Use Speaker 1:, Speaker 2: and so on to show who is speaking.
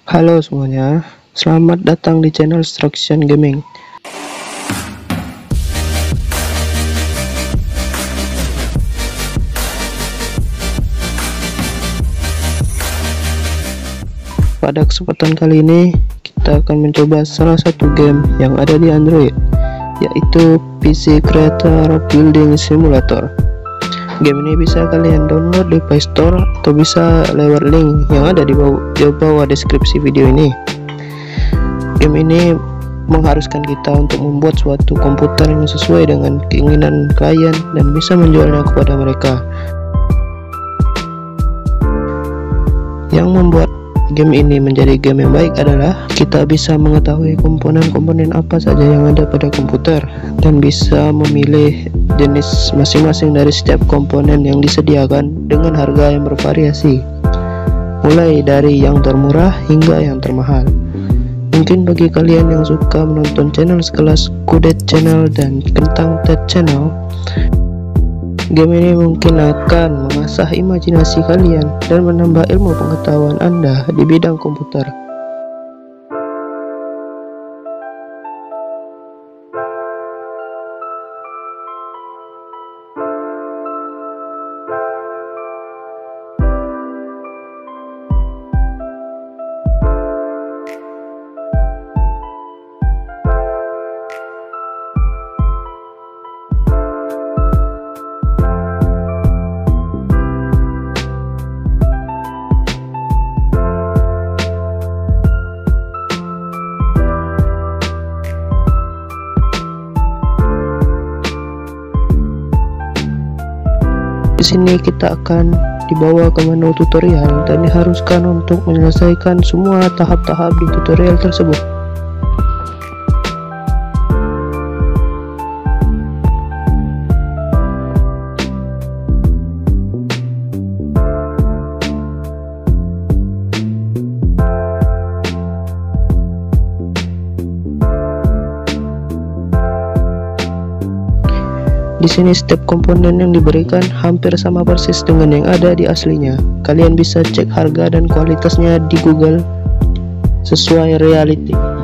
Speaker 1: Halo semuanya, selamat datang di channel Struction Gaming. Pada kesempatan kali ini, kita akan mencoba salah satu game yang ada di Android, yaitu PC Creator Building Simulator. Game ini bisa kalian download di Play Store atau bisa lewat link yang ada di bawah deskripsi video ini. Game ini mengharuskan kita untuk membuat suatu komputer yang sesuai dengan keinginan klien dan bisa menjualnya kepada mereka. Yang membuat game ini menjadi game yang baik adalah kita bisa mengetahui komponen-komponen apa saja yang ada pada komputer dan bisa memilih jenis masing-masing dari setiap komponen yang disediakan dengan harga yang bervariasi, mulai dari yang termurah hingga yang termahal. Mungkin bagi kalian yang suka menonton channel sekelas Kudet Channel dan Kentang Ted Channel, game ini mungkin akan mengasah imajinasi kalian dan menambah ilmu pengetahuan Anda di bidang komputer. Di sini kita akan dibawa ke menu tutorial dan diharuskan untuk menyelesaikan semua tahap-tahap di tutorial tersebut. Di sini setiap komponen yang diberikan hampir sama persis dengan yang ada di aslinya. Kalian bisa cek harga dan kualitasnya di Google sesuai reality.